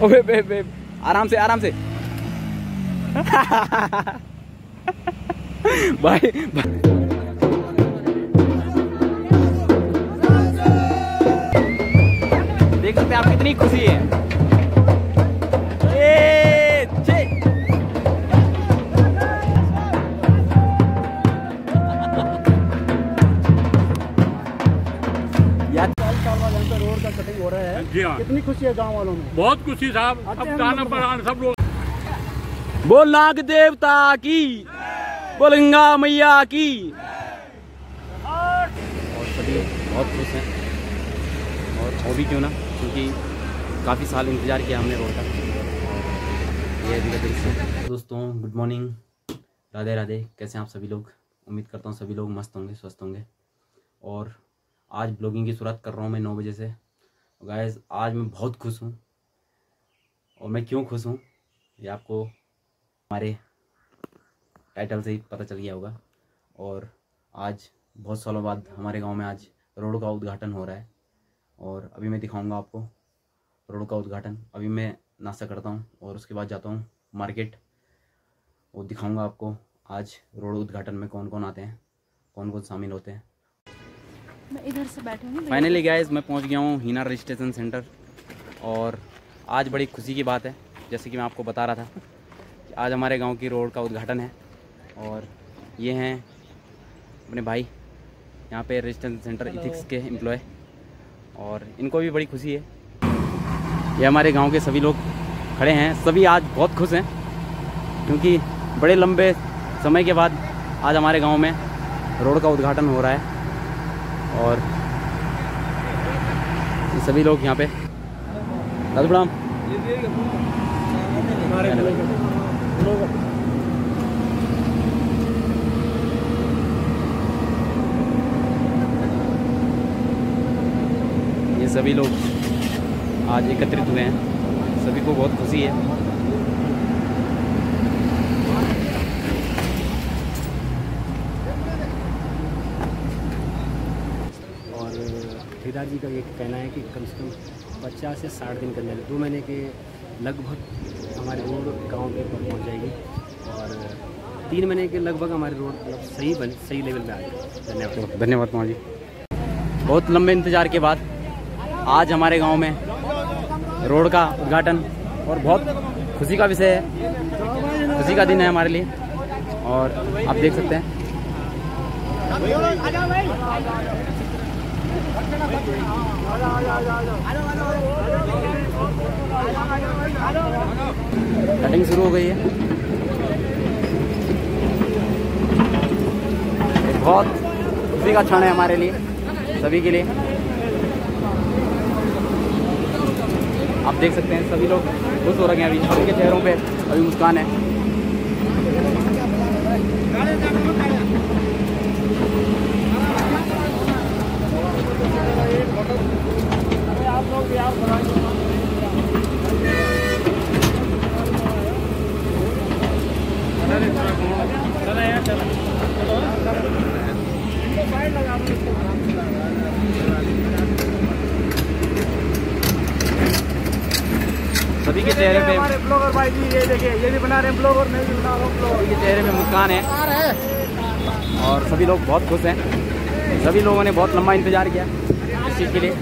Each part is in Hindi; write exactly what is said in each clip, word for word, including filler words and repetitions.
ओए बे बे आराम से आराम से भाई, भाई। देख सकते हैं आप कितनी खुशी है। ए, छे। रोड का कटिंग हो रहा है। जी हाँ, कितनी खुशी है गांव वालों में। बहुत खुशी साहब। अब गाना पर सब लोग बोल नाग देवता की, बोल गंगा मैया की। और सभी बहुत खुश हैं और वो भी क्यों ना, क्योंकि काफ़ी साल इंतज़ार किया हमने रोड का। ये अभी का दृश्य। दोस्तों गुड मॉर्निंग, राधे राधे। कैसे हैं आप सभी लोग? उम्मीद करता हूँ सभी लोग मस्त होंगे, स्वस्थ होंगे। और आज ब्लॉगिंग की शुरुआत कर रहा हूँ मैं नौ बजे से। गाइस आज मैं बहुत खुश हूँ। और मैं क्यों खुश हूँ ये आपको हमारे टाइटल से ही पता चल गया होगा। और आज बहुत सालों बाद हमारे गांव में आज रोड का उद्घाटन हो रहा है। और अभी मैं दिखाऊंगा आपको रोड का उद्घाटन। अभी मैं नाश्ता करता हूँ और उसके बाद जाता हूँ मार्केट। वो दिखाऊंगा आपको आज रोड उद्घाटन में कौन कौन आते हैं, कौन कौन शामिल होते हैं। मैं इधर से बैठूंगी। फाइनली गाइस मैं पहुंच गया हूं हीना रजिस्ट्रेशन सेंटर। और आज बड़ी खुशी की बात है, जैसे कि मैं आपको बता रहा था कि आज हमारे गांव की रोड का उद्घाटन है। और ये हैं अपने भाई यहाँ पे रजिस्ट्रेशन सेंटर इथिक्स के एम्प्लॉय, और इनको भी बड़ी खुशी है। ये हमारे गाँव के सभी लोग खड़े हैं, सभी आज बहुत खुश हैं क्योंकि बड़े लंबे समय के बाद आज हमारे गाँव में रोड का उद्घाटन हो रहा है। और ये सभी लोग यहाँ पे दादू प्रणाम। ये सभी लोग आज एकत्रित हुए हैं, सभी को बहुत खुशी है। ठेकेदार जी का ये कहना है कि कम से कम पचास से साठ दिन के अंदर, दो महीने के लगभग हमारी रोड गांव के ऊपर पहुंच जाएगी। और तीन महीने के लगभग हमारी रोड मतलब सही बन सही लेवल में आ जाएगी। धन्यवाद। धन्यवाद कुमार जी। बहुत लंबे इंतज़ार के बाद आज हमारे गांव में रोड का उद्घाटन, और बहुत खुशी का विषय है, खुशी का दिन है हमारे लिए। और आप देख सकते हैं कटिंग शुरू हो गई है। बहुत खुशी का क्षण है हमारे लिए, सभी के लिए। आप देख सकते हैं सभी लोग खुश हो रहे हैं, अभी उनके चेहरों पे अभी मुस्कान है। सभी के चेहरे पे हमारे ब्लॉगर भाई जी, ये देखिए, ये भी बना रहे हैं ब्लॉगर, मैं भी बना रहा हूँ ब्लॉगर। के चेहरे पे मुस्कान है और सभी लोग बहुत खुश हैं। सभी लोगों ने बहुत लंबा इंतजार किया इस चीज़ के लिए।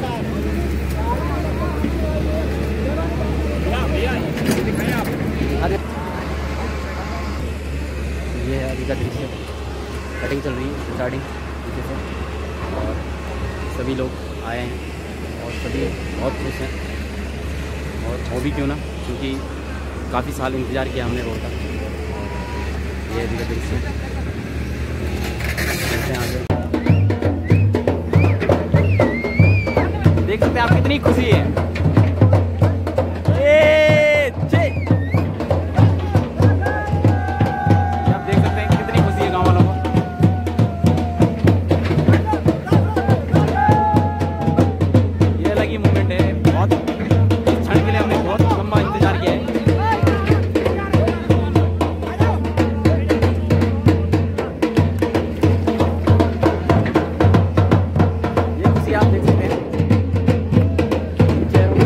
ये है अभी का दृश्य, कटिंग चल रही है स्टार्टिंग तरीके से। और सभी लोग आए हैं और सभी बहुत खुश हैं। और वो भी क्यों ना, क्योंकि काफ़ी साल इंतज़ार किया हमने रोड का। ये अभी का दृश्य आगे देख सकते हैं आप कितनी खुशी है। आप देख सकते हैं कितनी खुशी है गाँव वालों को। ये अलग ही मोमेंट है, बहुत इस क्षण के लिए हमने बहुत लंबा इंतजार किया है। ये खुशी आप देख सकते हैं चेहरों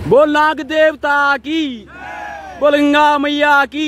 बोल नाग देवता की, बोल गंगा मैया की।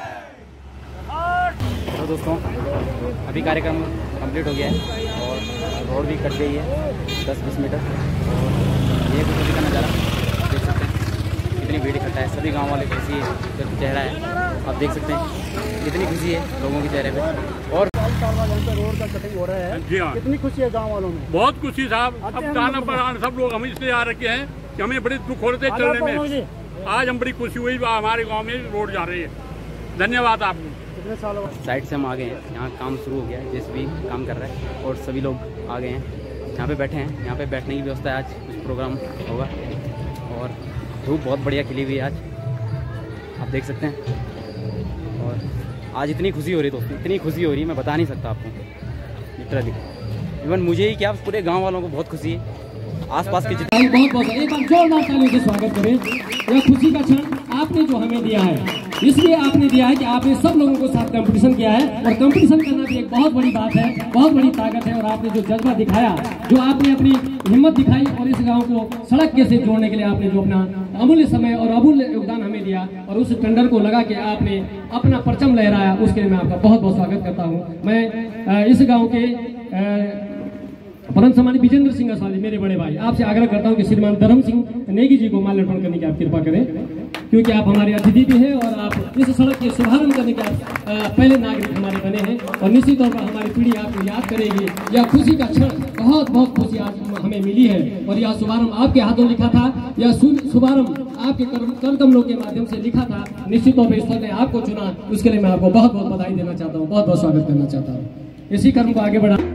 तो दोस्तों अभी कार्यक्रम कंप्लीट हो गया है और रोड भी कट गई है दस बीस मीटर। ये कुछ अभी का नज़ारा देख सकते हैं, कितनी भीड़ इकट्ठा है। सभी गांव वाले खुशी है, चेहरा है, आप देख सकते हैं कितनी खुशी है लोगों के चेहरे पे। और रोड का कटिंग हो रहा है, जी हाँ, कितनी खुशी है गांव वालों में। बहुत खुशी साहब। अब गाना पर सब लोग हम इसलिए आ रखे हैं कि हमें बड़े दुख हो रहे थे चलने में। आज हम बड़ी खुशी हुई हमारे गांव में रोड जा रही है। धन्यवाद आपको। कितने सालों साइड से हम आ गए हैं, यहाँ काम शुरू हो गया है, जेसीबी काम कर रहा है और सभी लोग आ गए हैं, यहाँ पे बैठे हैं। यहाँ पे बैठने की व्यवस्था है, आज कुछ प्रोग्राम होगा और धूप बहुत बढ़िया खिली हुई है आज, आप देख सकते हैं। और आज इतनी खुशी हो रही है दोस्तों, इतनी खुशी हो रही है मैं बता नहीं सकता आपको, लिटरली। इवन मुझे ही क्या पूरे गांव वालों को बहुत खुशी है, आसपास के जितने। बहुत बहुत एक बार जोरदार तालियों से स्वागत करें। यह खुशी का क्षण आपने जो हमें दिया है, इसलिए आपने दिया है कि आपने सब लोगों को साथ कंपटीशन किया है और कंपटीशन करना भी एक बहुत बड़ी बात है, बहुत बड़ी ताकत है। और आपने जो जज्बा दिखाया, जो आपने अपनी हिम्मत दिखाई और इस गांव को सड़क के से जोड़ने के लिए आपने जो अपना अमूल्य समय और अमूल्य योगदान हमें दिया और उस टेंडर को लगा के आपने अपना परचम लहराया, उसके लिए मैं आपका बहुत बहुत स्वागत करता हूँ। मैं इस गाँव के परम सम्मानित विजेंद्र सिंह असाली मेरे बड़े भाई, आपसे आग्रह करता हूं कि श्रीमान धर्म सिंह नेगी जी को माल्यार्पण करने की आप कृपा करें, क्योंकि आप हमारे अतिथि भी हैं और आप इस सड़क के शुभारंभ करने के आप पहले नागरिक हमारे बने हैं और निश्चित तौर पर हमारी पीढ़ी आपको याद करेगी। यह खुशी का क्षण, बहुत बहुत खुशी आज हमें मिली है और यह शुभारंभ आपके हाथों लिखा था, यह शुभारंभ आपके कर कमलों के माध्यम से लिखा था। निश्चित तौर पर ईश्वर ने आपको चुना, उसके लिए मैं आपको बहुत बहुत बधाई देना चाहता हूँ, बहुत बहुत स्वागत करना चाहता हूँ। इसी कर्म को आगे बढ़ा।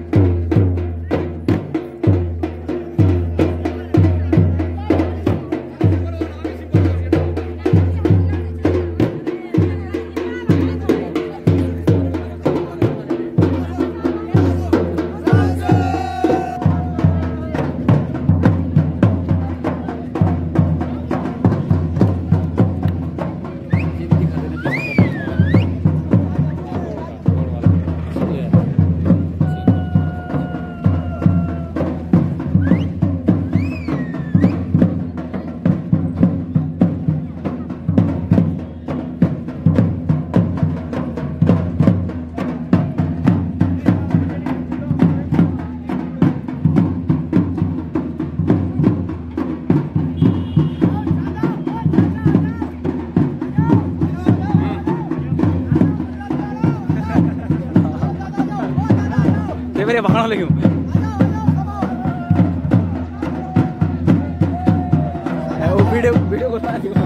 मेरे भाड़ा लगे वो वीडियो वीडियो को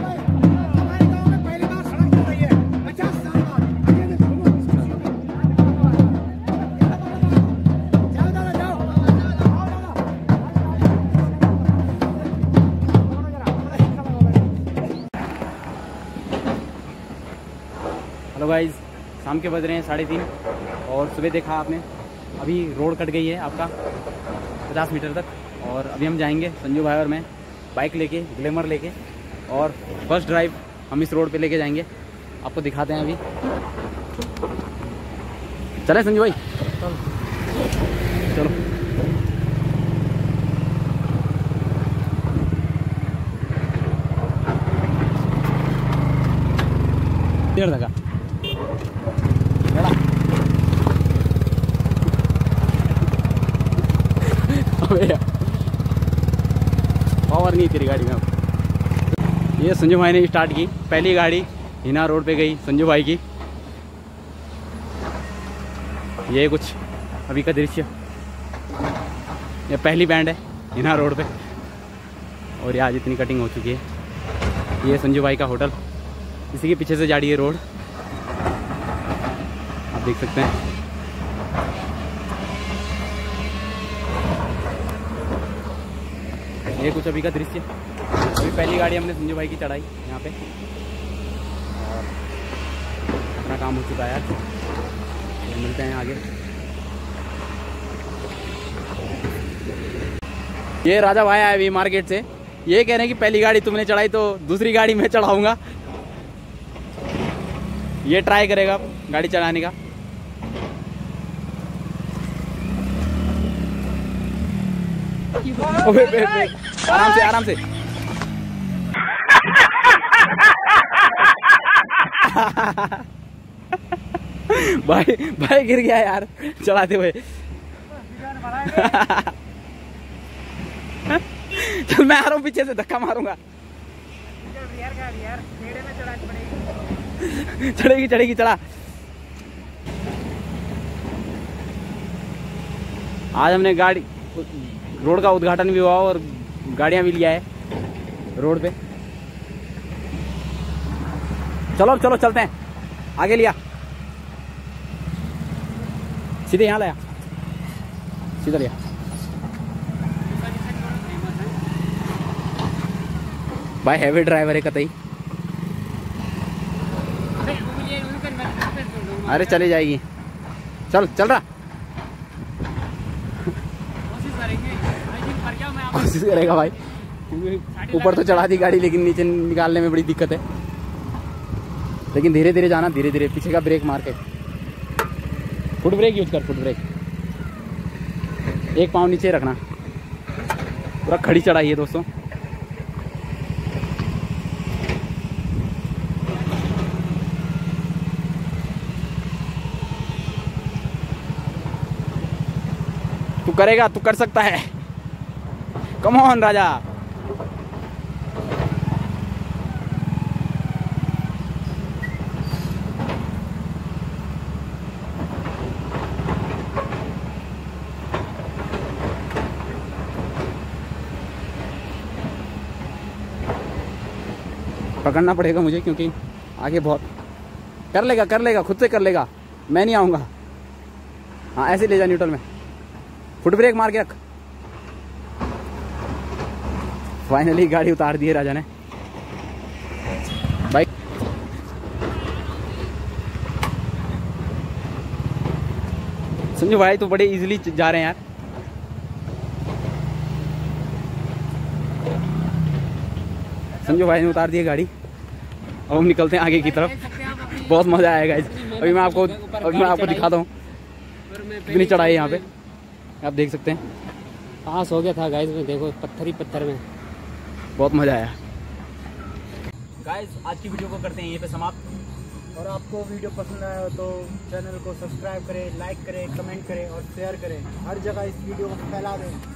हेलो गाइस, शाम के बज रहे हैं साढ़े तीन और सुबह देखा आपने अभी रोड कट गई है आपका पचास मीटर तक और अभी हम जाएंगे संजू भाई और मैं बाइक लेके, ग्लैमर लेके और फर्स्ट ड्राइव हम इस रोड पे लेके जाएंगे, आपको दिखाते हैं। अभी चले संजू भाई, चलो। डेढ़ लगा पावर नहीं तेरी गाड़ी में। ये संजू भाई ने स्टार्ट की, पहली गाड़ी हिना रोड पे गई संजू भाई की। ये कुछ अभी का दृश्य, ये पहली बैंड है हिना रोड पे और ये आज इतनी कटिंग हो चुकी है। ये संजू भाई का होटल, इसी के पीछे से जा रही है रोड, आप देख सकते हैं। ये कुछ अभी का दृश्य, अभी पहली गाड़ी हमने संजू भाई की चढ़ाई यहाँ पे और अपना काम हो चुका है यार। तो मिलते हैं आगे। ये राजा भाई आए अभी मार्केट से, ये कह रहे हैं कि पहली गाड़ी तुमने चढ़ाई तो दूसरी गाड़ी मैं चढ़ाऊंगा। ये ट्राई करेगा गाड़ी चलाने का। आराम से आराम से। भाई भाई गिर गया यार चलाते हुए। चल मैं आ रहा हूँ पीछे से धक्का मारूंगा। चढ़ेगी चढ़ेगी चढ़ा। आज हमने गाड़ी रोड का उद्घाटन भी हुआ और गाड़ियां भी लिया है रोड पे। चलो चलो चलते हैं आगे। लिया सीधे यहाँ लाया सीधा लिया। भाई हैवी ड्राइवर है कतई। अरे चली जाएगी। चल चल रहा। कोशिश करेगा भाई क्योंकि ऊपर तो चढ़ा दी गाड़ी लेकिन नीचे निकालने में बड़ी दिक्कत है। लेकिन धीरे धीरे जाना, धीरे धीरे पीछे का ब्रेक मार के। फुट ब्रेक यूज कर, फुट ब्रेक। एक पाँव नीचे रखना। पूरा खड़ी चढ़ाई है दोस्तों। तू करेगा, तू कर सकता है। कम ऑन राजा। पकड़ना पड़ेगा मुझे क्योंकि आगे बहुत। कर लेगा कर लेगा खुद से कर लेगा, मैं नहीं आऊंगा। हाँ ऐसे ले जा न्यूट्रल में। फुट ब्रेक मार के रख। फाइनली गाड़ी उतार दी है राजा ने। बाइक संजू भाई तो बड़े इजीली जा रहे हैं यार। संजू भाई ने उतार दी है गाड़ी। अब हम निकलते हैं आगे की तरफ। बहुत मजा आएगा। अभी मैं आपको अभी मैं आपको दिखाता हूँ कितनी चढ़ाई है यहाँ पे, आप देख सकते हैं। पास हो गया था गाइस में, देखो पत्थर ही पत्थर में। बहुत मजा आया। गाइस आज की वीडियो को करते हैं यहीं पे समाप्त। और आपको वीडियो पसंद आया हो तो चैनल को सब्सक्राइब करें, लाइक करें, कमेंट करें और शेयर करें। हर जगह इस वीडियो को फैला दें।